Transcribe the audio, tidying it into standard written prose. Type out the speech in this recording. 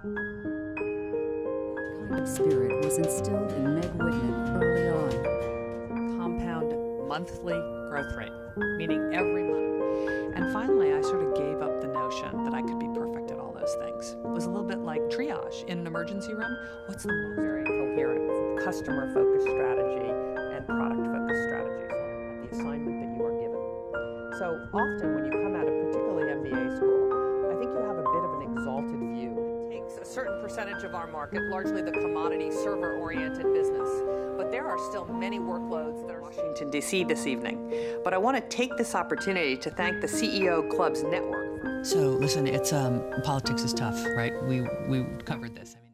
That kind of spirit was instilled in Meg Whitman early on. Compound monthly growth rate, meaning every month. And finally, I sort of gave up the notion that I could be perfect at all those things. It was a little bit like triage in an emergency room. What's the most very coherent customer-focused strategy and product-focused strategy? The assignment that you are given. So often when you come out of particularly MBA school, I think you have a bit of an exalted view. It takes a certain percentage of our market, largely the commodity server-oriented business. But there are still many workloads that are in Washington, D.C. this evening. But I want to take this opportunity to thank the CEO Club's network. So listen, it's politics is tough, right? We covered this. I mean,